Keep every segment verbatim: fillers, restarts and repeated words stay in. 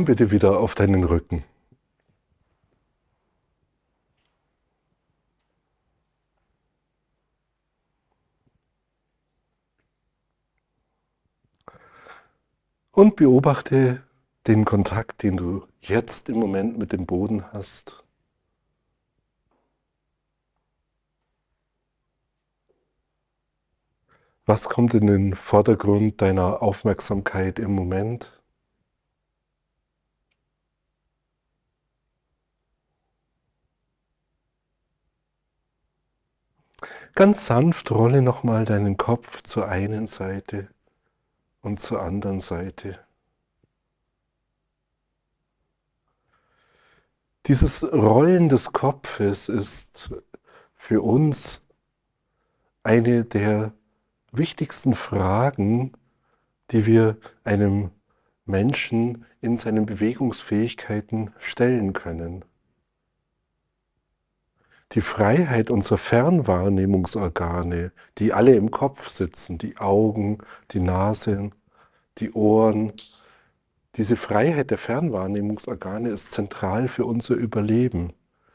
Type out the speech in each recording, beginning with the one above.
bitte wieder auf deinen Rücken. Und beobachte den Kontakt, den du jetzt im Moment mit dem Boden hast. Was kommt in den Vordergrund deiner Aufmerksamkeit im Moment? Ganz sanft rolle nochmal deinen Kopf zur einen Seite und zur anderen Seite. Dieses Rollen des Kopfes ist für uns eine der wichtigsten Fragen, die wir einem Menschen in seinen Bewegungsfähigkeiten stellen können. Die Freiheit unserer Fernwahrnehmungsorgane, die alle im Kopf sitzen, die Augen, die Nase, die Ohren, diese Freiheit der Fernwahrnehmungsorgane ist zentral für unser Überleben.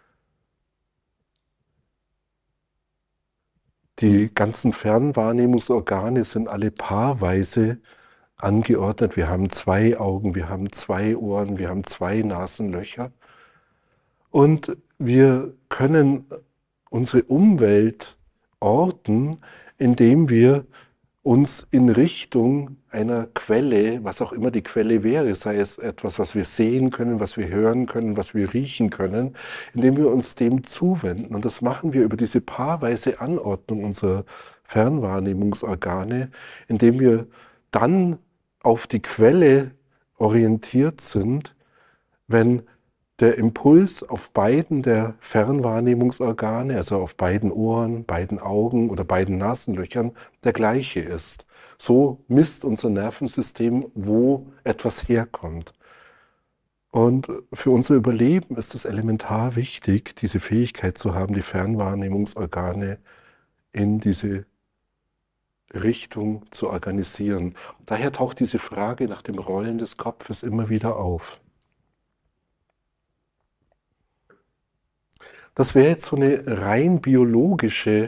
Die ganzen Fernwahrnehmungsorgane sind alle paarweise angeordnet. Wir haben zwei Augen, wir haben zwei Ohren, wir haben zwei Nasenlöcher. Und wir können unsere Umwelt orten, indem wir uns in Richtung einer Quelle, was auch immer die Quelle wäre, sei es etwas, was wir sehen können, was wir hören können, was wir riechen können, indem wir uns dem zuwenden. Und das machen wir über diese paarweise Anordnung unserer Fernwahrnehmungsorgane, indem wir dann auf die Quelle orientiert sind, wenn der Impuls auf beiden der Fernwahrnehmungsorgane, also auf beiden Ohren, beiden Augen oder beiden Nasenlöchern, der gleiche ist. So misst unser Nervensystem, wo etwas herkommt. Und für unser Überleben ist es elementar wichtig, diese Fähigkeit zu haben, die Fernwahrnehmungsorgane in diese Richtung zu organisieren. Daher taucht diese Frage nach dem Rollen des Kopfes immer wieder auf. Das wäre jetzt so eine rein biologische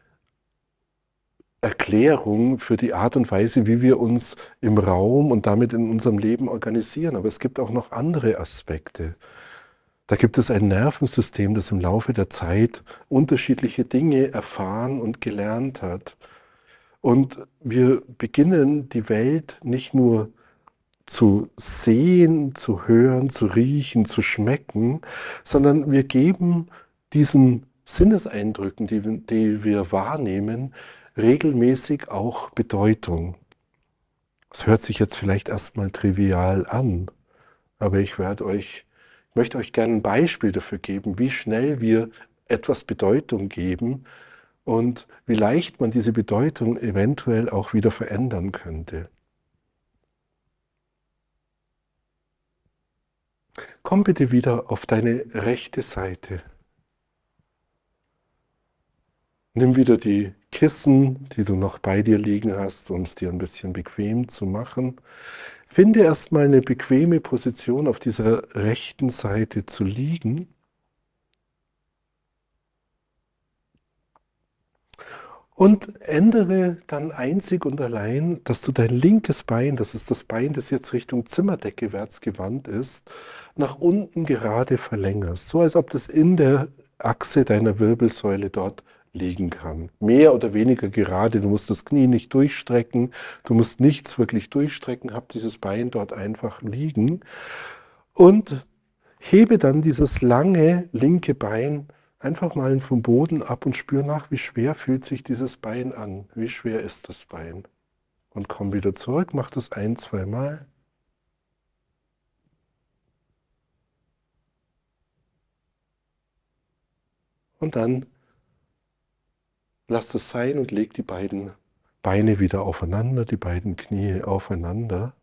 Erklärung für die Art und Weise, wie wir uns im Raum und damit in unserem Leben organisieren. Aber es gibt auch noch andere Aspekte. Da gibt es ein Nervensystem, das im Laufe der Zeit unterschiedliche Dinge erfahren und gelernt hat. Und wir beginnen die Welt nicht nur zu sehen, zu hören, zu riechen, zu schmecken, sondern wir geben diesen Sinneseindrücken, die, die wir wahrnehmen, regelmäßig auch Bedeutung. Das hört sich jetzt vielleicht erstmal trivial an, aber ich werde euch, ich möchte euch gerne ein Beispiel dafür geben, wie schnell wir etwas Bedeutung geben und wie leicht man diese Bedeutung eventuell auch wieder verändern könnte. Komm bitte wieder auf deine rechte Seite. Nimm wieder die Kissen, die du noch bei dir liegen hast, um es dir ein bisschen bequem zu machen. Finde erstmal eine bequeme Position, auf dieser rechten Seite zu liegen. Und ändere dann einzig und allein, dass du dein linkes Bein, das ist das Bein, das jetzt Richtung Zimmerdecke wärts gewandt ist, nach unten gerade verlängerst. So als ob das in der Achse deiner Wirbelsäule dort liegen kann. Mehr oder weniger gerade, du musst das Knie nicht durchstrecken, du musst nichts wirklich durchstrecken, hab dieses Bein dort einfach liegen und hebe dann dieses lange linke Bein einfach mal vom Boden ab und spür nach, wie schwer fühlt sich dieses Bein an, wie schwer ist das Bein. Und komm wieder zurück, mach das ein, zwei Mal. Und dann lass es sein und leg die beiden Beine wieder aufeinander, die beiden Knie aufeinander.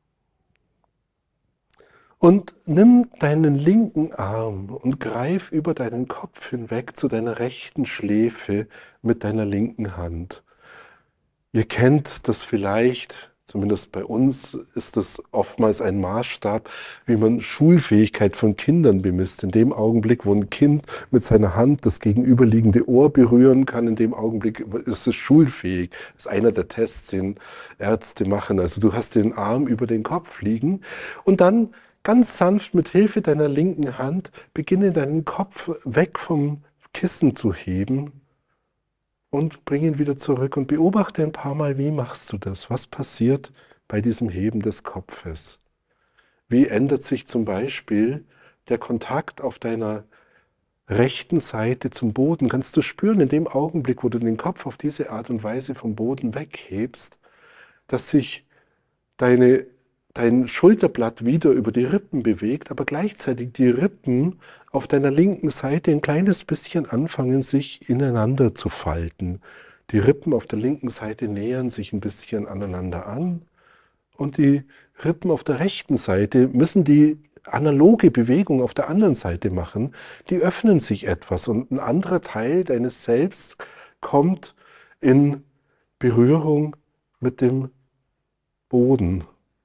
Und nimm deinen linken Arm und greif über deinen Kopf hinweg zu deiner rechten Schläfe mit deiner linken Hand. Ihr kennt das vielleicht Zumindest bei uns ist das oftmals ein Maßstab, wie man Schulfähigkeit von Kindern bemisst. In dem Augenblick, wo ein Kind mit seiner Hand das gegenüberliegende Ohr berühren kann, in dem Augenblick ist es schulfähig. Das ist einer der Tests, den Ärzte machen. Also du hast den Arm über den Kopf liegen und dann ganz sanft mit Hilfe deiner linken Hand beginne deinen Kopf weg vom Kissen zu heben und bring ihn wieder zurück und beobachte ein paar Mal, wie machst du das? Was passiert bei diesem Heben des Kopfes? Wie ändert sich zum Beispiel der Kontakt auf deiner rechten Seite zum Boden? Kannst du spüren, in dem Augenblick, wo du den Kopf auf diese Art und Weise vom Boden weghebst, dass sich deine, dein Schulterblatt wieder über die Rippen bewegt, aber gleichzeitig die Rippen auf deiner linken Seite ein kleines bisschen anfangen, sich ineinander zu falten. Die Rippen auf der linken Seite nähern sich ein bisschen aneinander an und die Rippen auf der rechten Seite müssen die analoge Bewegung auf der anderen Seite machen. Die öffnen sich etwas und ein anderer Teil deines Selbst kommt in Berührung mit dem Boden.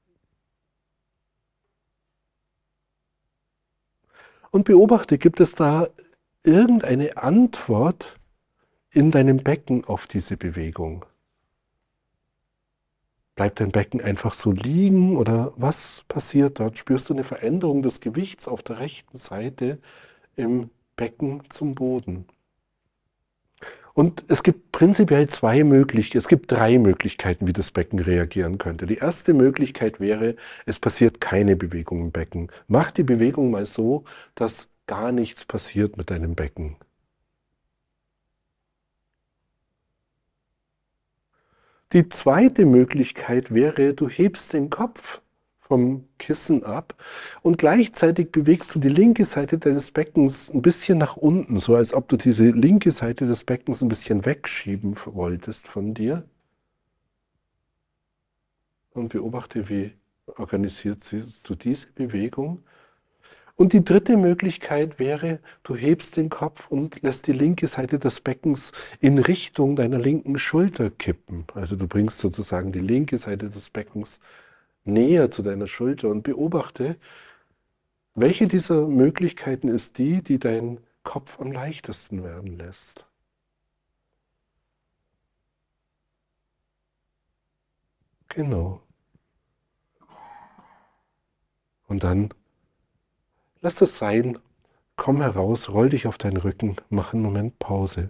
Und beobachte, gibt es da irgendeine Antwort in deinem Becken auf diese Bewegung? Bleibt dein Becken einfach so liegen oder was passiert dort? Spürst du eine Veränderung des Gewichts auf der rechten Seite im Becken zum Boden? Und es gibt prinzipiell zwei Möglichkeiten, es gibt drei Möglichkeiten, wie das Becken reagieren könnte. Die erste Möglichkeit wäre, es passiert keine Bewegung im Becken. Mach die Bewegung mal so, dass gar nichts passiert mit deinem Becken. Die zweite Möglichkeit wäre, du hebst den Kopf vom Kissen ab und gleichzeitig bewegst du die linke Seite deines Beckens ein bisschen nach unten, so als ob du diese linke Seite des Beckens ein bisschen wegschieben wolltest von dir. Und beobachte, wie organisiert du diese Bewegung. Und die dritte Möglichkeit wäre, du hebst den Kopf und lässt die linke Seite des Beckens in Richtung deiner linken Schulter kippen. Also du bringst sozusagen die linke Seite des Beckens näher zu deiner Schulter und beobachte, welche dieser Möglichkeiten ist die, die deinen Kopf am leichtesten werden lässt. Genau. Und dann lass es sein, komm heraus, roll dich auf deinen Rücken, mach einen Moment Pause.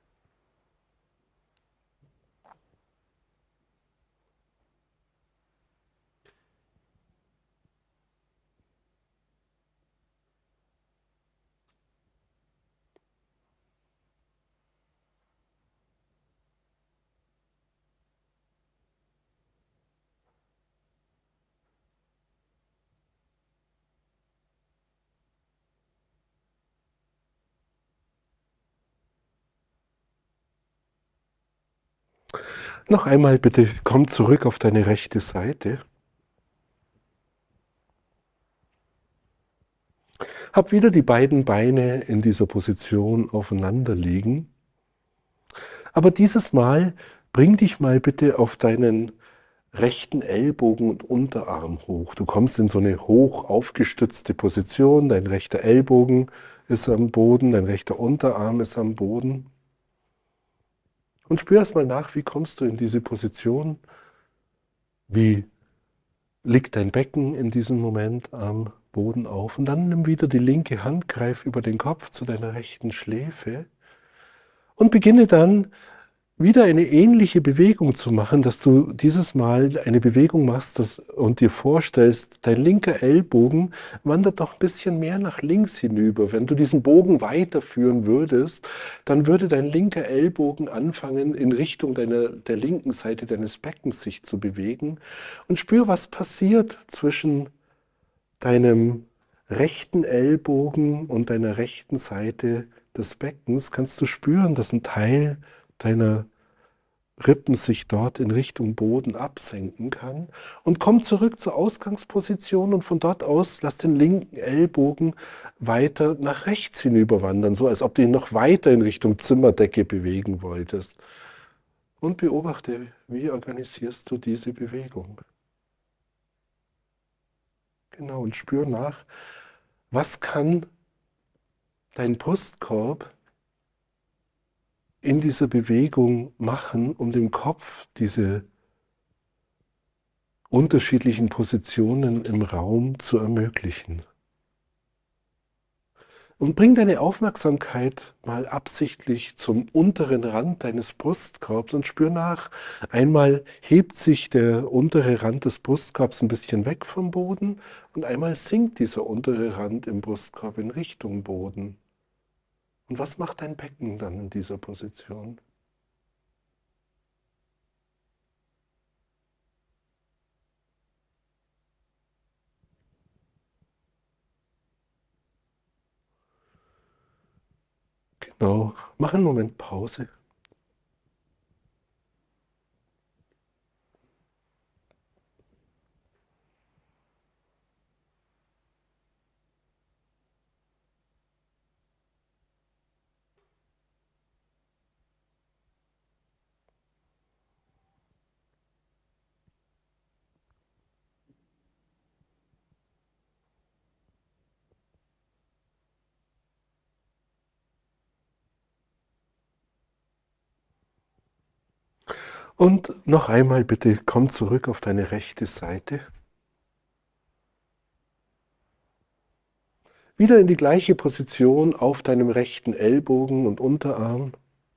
Noch einmal bitte, komm zurück auf deine rechte Seite. Hab wieder die beiden Beine in dieser Position aufeinander liegen. Aber dieses Mal bring dich mal bitte auf deinen rechten Ellbogen und Unterarm hoch. Du kommst in so eine hoch aufgestützte Position. Dein rechter Ellbogen ist am Boden, dein rechter Unterarm ist am Boden. Und spür erst mal nach, wie kommst du in diese Position? Wie liegt dein Becken in diesem Moment am Boden auf? Und dann nimm wieder die linke Hand, greif über den Kopf zu deiner rechten Schläfe und beginne dann wieder eine ähnliche Bewegung zu machen, dass du dieses Mal eine Bewegung machst das, und dir vorstellst, dein linker Ellbogen wandert noch ein bisschen mehr nach links hinüber. Wenn du diesen Bogen weiterführen würdest, dann würde dein linker Ellbogen anfangen, in Richtung deiner, der linken Seite deines Beckens sich zu bewegen. Und spür, was passiert zwischen deinem rechten Ellbogen und deiner rechten Seite des Beckens. Kannst du spüren, dass ein Teil deiner Rippen sich dort in Richtung Boden absenken kann und komm zurück zur Ausgangsposition und von dort aus lass den linken Ellbogen weiter nach rechts hinüber wandern, so als ob du ihn noch weiter in Richtung Zimmerdecke bewegen wolltest. Und beobachte, wie organisierst du diese Bewegung. Genau, und spür nach, was kann dein Brustkorb in dieser Bewegung machen, um dem Kopf diese unterschiedlichen Positionen im Raum zu ermöglichen. Und bring deine Aufmerksamkeit mal absichtlich zum unteren Rand deines Brustkorbs und spür nach. Einmal hebt sich der untere Rand des Brustkorbs ein bisschen weg vom Boden und einmal sinkt dieser untere Rand im Brustkorb in Richtung Boden. Und was macht dein Becken dann in dieser Position? Genau, mach einen Moment Pause. Und noch einmal bitte, komm zurück auf deine rechte Seite. Wieder in die gleiche Position auf deinem rechten Ellbogen und Unterarm.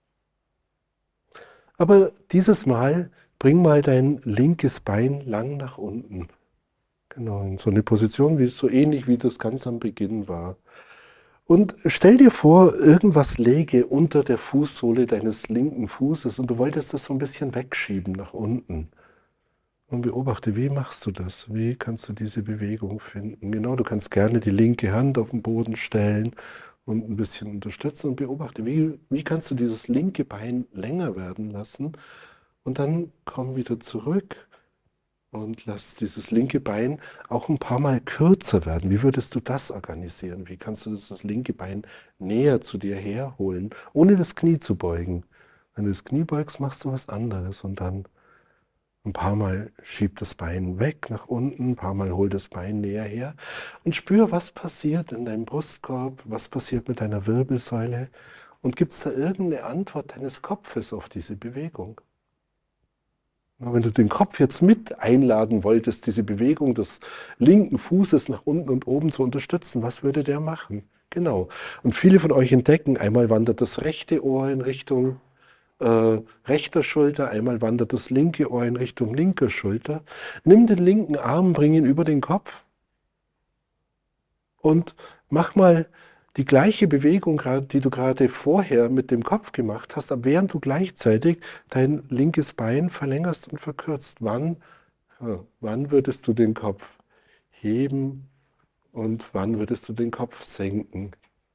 Aber dieses Mal bring mal dein linkes Bein lang nach unten. Genau, in so eine Position, wie es so ähnlich wie das ganz am Beginn war. Und stell dir vor, irgendwas läge unter der Fußsohle deines linken Fußes und du wolltest das so ein bisschen wegschieben nach unten. Und beobachte, wie machst du das? Wie kannst du diese Bewegung finden? Genau, du kannst gerne die linke Hand auf den Boden stellen und ein bisschen unterstützen und beobachte, wie, wie kannst du dieses linke Bein länger werden lassen und dann komm wieder zurück und lass dieses linke Bein auch ein paar Mal kürzer werden. Wie würdest du das organisieren? Wie kannst du das, das linke Bein näher zu dir herholen, ohne das Knie zu beugen? Wenn du das Knie beugst, machst du was anderes und dann ein paar Mal schieb das Bein weg nach unten, ein paar Mal hol das Bein näher her und spür, was passiert in deinem Brustkorb, was passiert mit deiner Wirbelsäule und gibt es da irgendeine Antwort deines Kopfes auf diese Bewegung? Wenn du den Kopf jetzt mit einladen wolltest, diese Bewegung des linken Fußes nach unten und oben zu unterstützen, was würde der machen? Genau. Und viele von euch entdecken, einmal wandert das rechte Ohr in Richtung äh, rechter Schulter, einmal wandert das linke Ohr in Richtung linker Schulter. Nimm den linken Arm, bring ihn über den Kopf und mach mal die gleiche Bewegung, die du gerade vorher mit dem Kopf gemacht hast, aber während du gleichzeitig dein linkes Bein verlängerst und verkürzt. Wann, ja, wann würdest du den Kopf heben und wann würdest du den Kopf senken?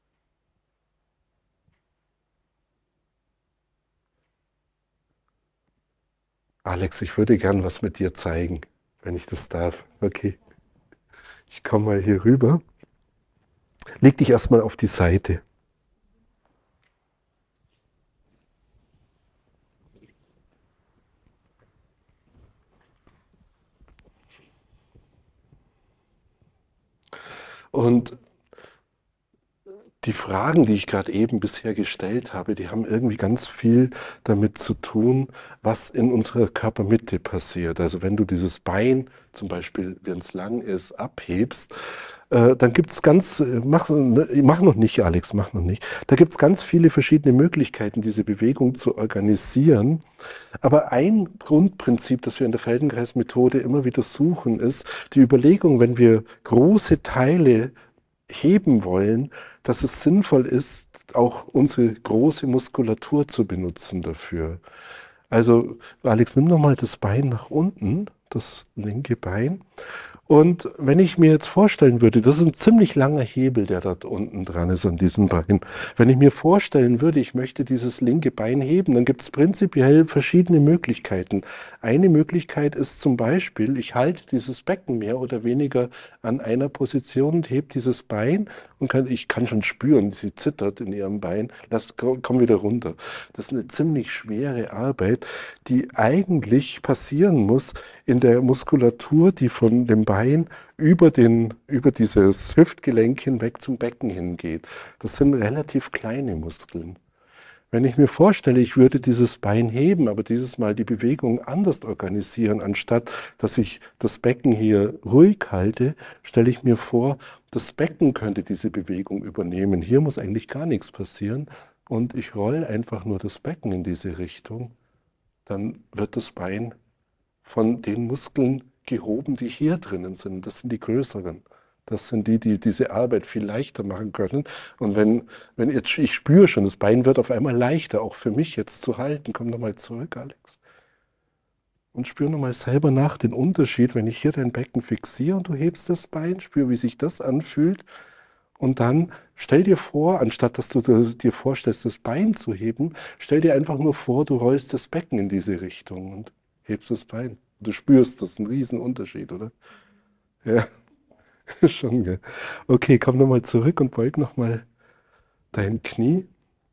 Alex, ich würde gern was mit dir zeigen, wenn ich das darf. Okay, ich komme mal hier rüber. Leg dich erstmal auf die Seite. Und die Fragen, die ich gerade eben bisher gestellt habe, die haben irgendwie ganz viel damit zu tun, was in unserer Körpermitte passiert. Also wenn du dieses Bein zum Beispiel, wenn es lang ist, abhebst, äh, dann gibt es ganz, äh, mach, mach noch nicht, Alex, mach noch nicht. Da gibt es ganz viele verschiedene Möglichkeiten, diese Bewegung zu organisieren. Aber ein Grundprinzip, das wir in der Feldenkreismethode immer wieder suchen, ist die Überlegung, wenn wir große Teile heben wollen, dass es sinnvoll ist, auch unsere große Muskulatur zu benutzen dafür. Also, Alex, nimm nochmal das Bein nach unten, das linke Bein, Und wenn ich mir jetzt vorstellen würde, das ist ein ziemlich langer Hebel, der dort unten dran ist an diesem Bein. Wenn ich mir vorstellen würde, ich möchte dieses linke Bein heben, dann gibt es prinzipiell verschiedene Möglichkeiten. Eine Möglichkeit ist zum Beispiel, ich halte dieses Becken mehr oder weniger an einer Position und hebe dieses Bein und kann, ich kann schon spüren, sie zittert in ihrem Bein. Lass, komm wieder runter. Das ist eine ziemlich schwere Arbeit, die eigentlich passieren muss in der Muskulatur, die von dem Bein über, den, über dieses Hüftgelenk hinweg zum Becken hingeht. Das sind relativ kleine Muskeln. Wenn ich mir vorstelle, ich würde dieses Bein heben, aber dieses Mal die Bewegung anders organisieren, anstatt dass ich das Becken hier ruhig halte, stelle ich mir vor, das Becken könnte diese Bewegung übernehmen. Hier muss eigentlich gar nichts passieren und ich rolle einfach nur das Becken in diese Richtung. Dann wird das Bein von den Muskeln gehoben, die hier drinnen sind. Das sind die größeren. Das sind die, die diese Arbeit viel leichter machen können. Und wenn, wenn jetzt, ich spüre schon, das Bein wird auf einmal leichter, auch für mich jetzt zu halten. Komm nochmal zurück, Alex. Und spür nochmal selber nach den Unterschied, wenn ich hier dein Becken fixiere und du hebst das Bein, spür, wie sich das anfühlt. Und dann stell dir vor, anstatt dass du dir vorstellst, das Bein zu heben, stell dir einfach nur vor, du rollst das Becken in diese Richtung und hebst das Bein. Du spürst, das ist ein Riesenunterschied, oder? Ja, schon, gell? Okay, komm nochmal zurück und beug nochmal dein Knie.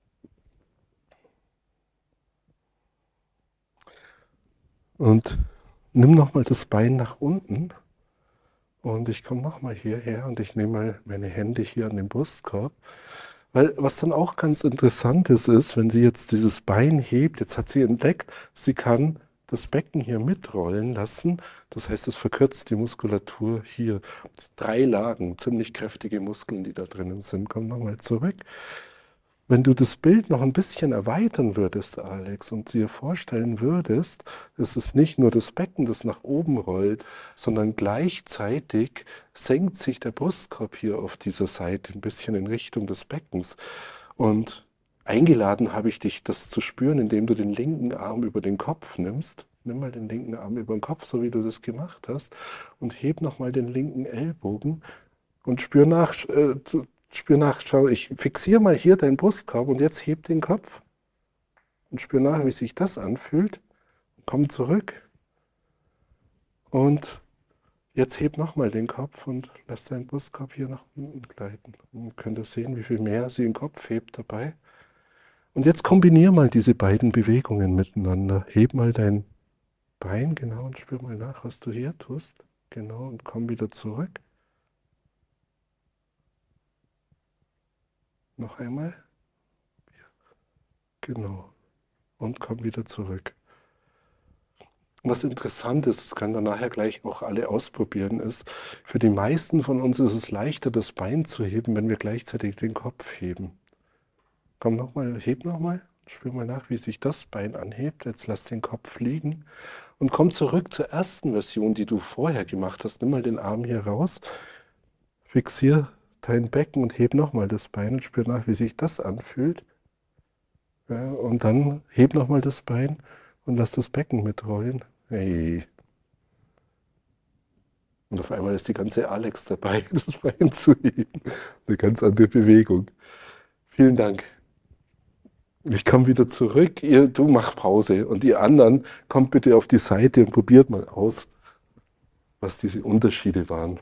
Und nimm nochmal das Bein nach unten. Und ich komme nochmal hierher und ich nehme mal meine Hände hier an den Brustkorb. Weil was dann auch ganz interessant ist, ist, wenn sie jetzt dieses Bein hebt, jetzt hat sie entdeckt, sie kann das Becken hier mitrollen lassen. Das heißt, es verkürzt die Muskulatur hier. Drei Lagen, ziemlich kräftige Muskeln, die da drinnen sind. Komm nochmal zurück. Wenn du das Bild noch ein bisschen erweitern würdest, Alex, und dir vorstellen würdest, es ist nicht nur das Becken, das nach oben rollt, sondern gleichzeitig senkt sich der Brustkorb hier auf dieser Seite ein bisschen in Richtung des Beckens. Und eingeladen habe ich dich, das zu spüren, indem du den linken Arm über den Kopf nimmst. Nimm mal den linken Arm über den Kopf, so wie du das gemacht hast, und heb nochmal den linken Ellbogen und spür nach, äh, spür nach, schau, ich fixiere mal hier deinen Brustkorb und jetzt heb den Kopf und spür nach, wie sich das anfühlt. Komm zurück und jetzt heb nochmal den Kopf und lass deinen Brustkorb hier nach unten gleiten. Und könnt ihr sehen, wie viel mehr sie den Kopf hebt dabei. Und jetzt kombiniere mal diese beiden Bewegungen miteinander. Heb mal dein Bein, genau, und spür mal nach, was du hier tust. Genau, und komm wieder zurück. Noch einmal. Genau. Und komm wieder zurück. Was interessant ist, das können dann nachher gleich auch alle ausprobieren, ist, für die meisten von uns ist es leichter, das Bein zu heben, wenn wir gleichzeitig den Kopf heben. Komm nochmal, heb nochmal, spür mal nach, wie sich das Bein anhebt. Jetzt lass den Kopf liegen und komm zurück zur ersten Version, die du vorher gemacht hast. Nimm mal den Arm hier raus, fixier dein Becken und heb nochmal das Bein und spür nach, wie sich das anfühlt. Ja, und dann heb nochmal das Bein und lass das Becken mitrollen. Hey. Und auf einmal ist die ganze Alex dabei, das Bein zu heben. Eine ganz andere Bewegung. Vielen Dank. Ich komme wieder zurück. Ihr, du mach Pause. Und ihr anderen, kommt bitte auf die Seite und probiert mal aus, was diese Unterschiede waren.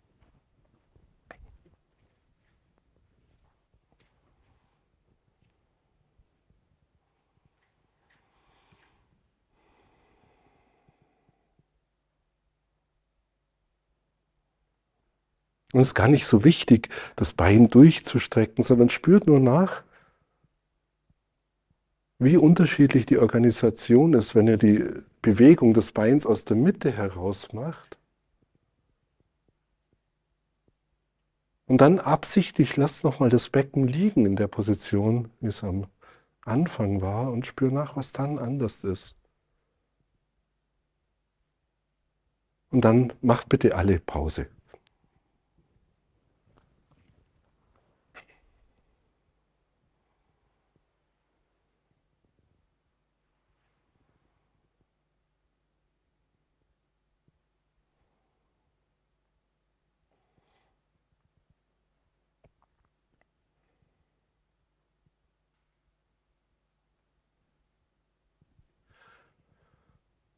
Und es ist gar nicht so wichtig, das Bein durchzustrecken, sondern spürt nur nach, wie unterschiedlich die Organisation ist, wenn ihr die Bewegung des Beins aus der Mitte heraus macht. Und dann absichtlich lasst nochmal das Becken liegen in der Position, wie es am Anfang war, und spür nach, was dann anders ist. Und dann macht bitte alle Pause.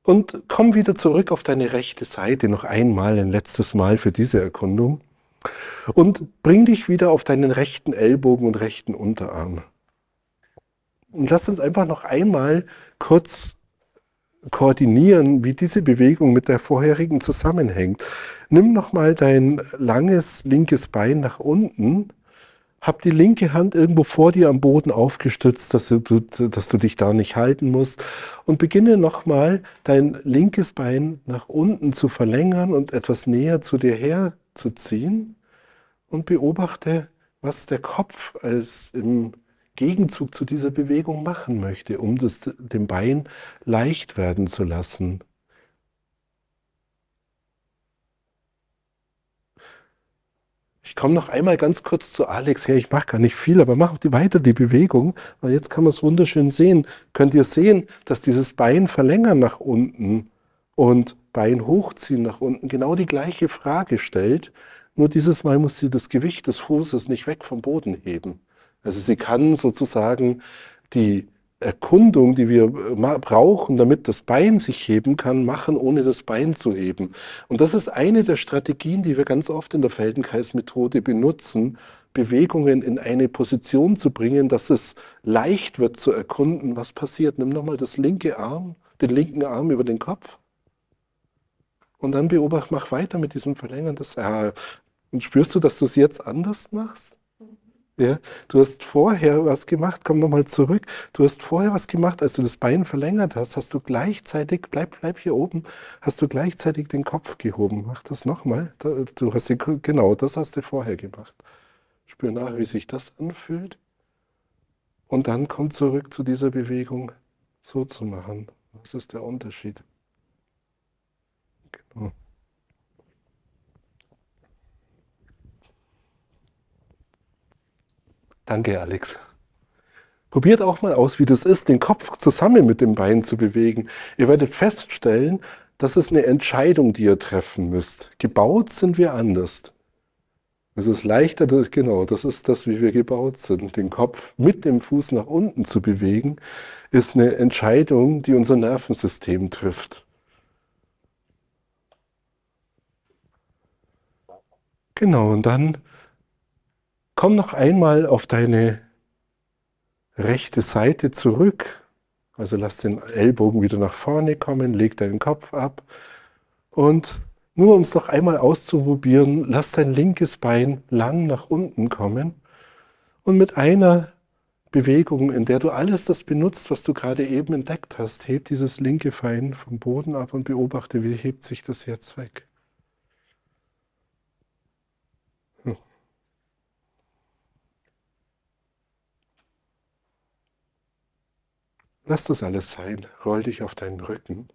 Und komm wieder zurück auf deine rechte Seite, noch einmal, ein letztes Mal für diese Erkundung. Und bring dich wieder auf deinen rechten Ellbogen und rechten Unterarm. Und lass uns einfach noch einmal kurz koordinieren, wie diese Bewegung mit der vorherigen zusammenhängt. Nimm nochmal dein langes linkes Bein nach unten. Hab die linke Hand irgendwo vor dir am Boden aufgestützt, dass du, dass du dich da nicht halten musst. Und beginne nochmal dein linkes Bein nach unten zu verlängern und etwas näher zu dir herzuziehen. Und beobachte, was der Kopf als im Gegenzug zu dieser Bewegung machen möchte, um das dem Bein leicht werden zu lassen. Ich komme noch einmal ganz kurz zu Alex her. Ich mache gar nicht viel, aber mach die, weiter die Bewegung, weil jetzt kann man es wunderschön sehen. Könnt ihr sehen, dass dieses Bein verlängern nach unten und Bein hochziehen nach unten genau die gleiche Frage stellt. Nur dieses Mal muss sie das Gewicht des Fußes nicht weg vom Boden heben. Also sie kann sozusagen die Erkundung, die wir brauchen, damit das Bein sich heben kann, machen, ohne das Bein zu heben. Und das ist eine der Strategien, die wir ganz oft in der Feldenkreismethode benutzen, Bewegungen in eine Position zu bringen, dass es leicht wird zu erkunden, was passiert. Nimm nochmal das linke Arm, den linken Arm über den Kopf und dann beobachte, mach weiter mit diesem Verlängern des Arms. Und spürst du, dass du es jetzt anders machst? Ja, du hast vorher was gemacht, komm nochmal zurück. Du hast vorher was gemacht, als du das Bein verlängert hast, hast du gleichzeitig, bleib, bleib hier oben, hast du gleichzeitig den Kopf gehoben. Mach das nochmal. Du hast den, genau, das hast du vorher gemacht. Spür nach, wie sich das anfühlt. Und dann komm zurück zu dieser Bewegung, so zu machen. Was ist der Unterschied? Genau. Danke, Alex. Probiert auch mal aus, wie das ist, den Kopf zusammen mit dem Bein zu bewegen. Ihr werdet feststellen, das ist eine Entscheidung, die ihr treffen müsst. Gebaut sind wir anders. Es ist leichter, das, genau, das ist das, wie wir gebaut sind. Den Kopf mit dem Fuß nach unten zu bewegen, ist eine Entscheidung, die unser Nervensystem trifft. Genau, und dann komm noch einmal auf deine rechte Seite zurück. Also lass den Ellbogen wieder nach vorne kommen, leg deinen Kopf ab. Und nur um es noch einmal auszuprobieren, lass dein linkes Bein lang nach unten kommen. Und mit einer Bewegung, in der du alles das benutzt, was du gerade eben entdeckt hast, heb dieses linke Bein vom Boden ab und beobachte, wie hebt sich das jetzt weg. Lass das alles sein. Roll dich auf deinen Rücken.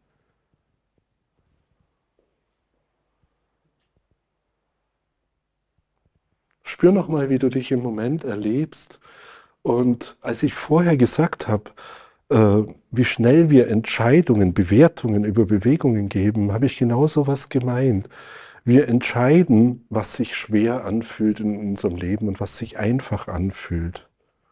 Spür nochmal, wie du dich im Moment erlebst. Und als ich vorher gesagt habe, äh, wie schnell wir Entscheidungen, Bewertungen über Bewegungen geben, habe ich genau so was gemeint. Wir entscheiden, was sich schwer anfühlt in unserem Leben und was sich einfach anfühlt.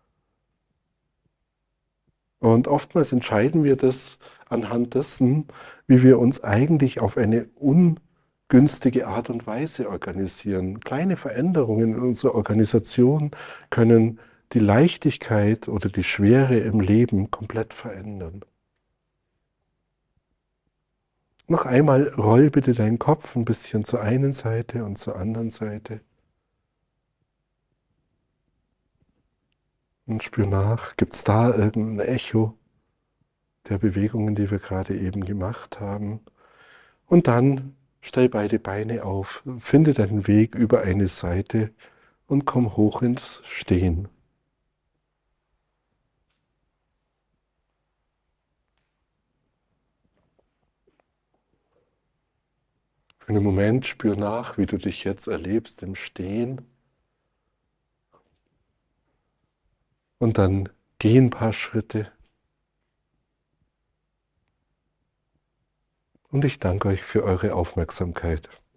Und oftmals entscheiden wir das anhand dessen, wie wir uns eigentlich auf eine ungünstige Art und Weise organisieren. Kleine Veränderungen in unserer Organisation können die Leichtigkeit oder die Schwere im Leben komplett verändern. Noch einmal roll bitte deinen Kopf ein bisschen zur einen Seite und zur anderen Seite. Und spür nach, gibt es da irgendein Echo der Bewegungen, die wir gerade eben gemacht haben? Und dann stell beide Beine auf, finde deinen Weg über eine Seite und komm hoch ins Stehen. Für einen Moment spür nach, wie du dich jetzt erlebst im Stehen. Und dann geh ein paar Schritte. Und ich danke euch für eure Aufmerksamkeit.